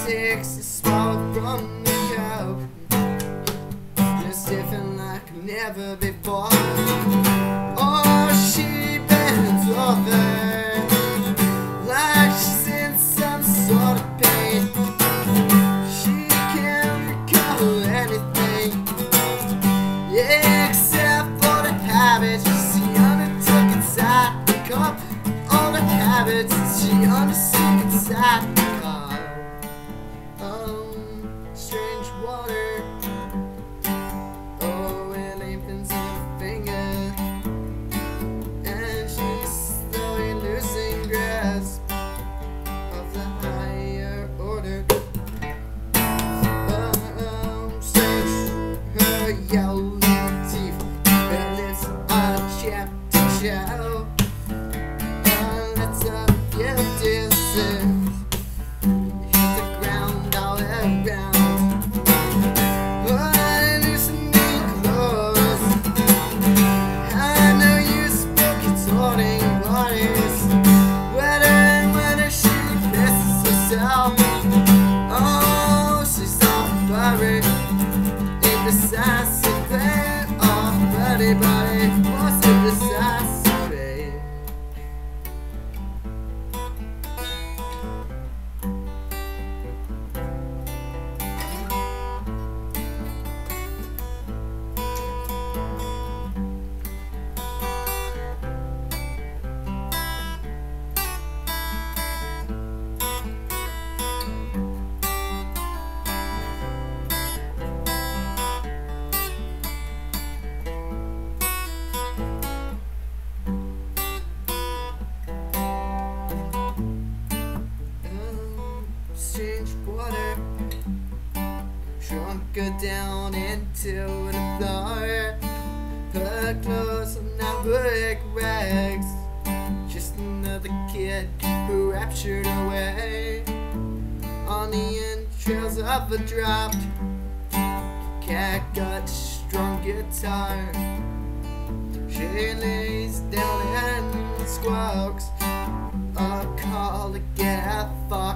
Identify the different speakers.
Speaker 1: takes a swallow from the cup. It's different like never before. Oh, she bends over like she's in some sort of pain. She can't recall anything, yeah, except for the habits she undertook inside the cup. All the habits she undertook inside the cup. Strange water. Oh, it deepens her finger, and she's slowly losing grasp of the higher order. Strange, her yellow teeth, her lips are chapped to shell. Let's up your distance, hit the ground all around. Oh, she's all buried, indecisive pain. Oh, buddy, what's indecisive pain? Strange water shrunk her down into the floor. Her clothes are now brick rags, just another kid who raptured away on the entrails of a dropped catgut strung guitar. She lays down and squawks a call to get fucked.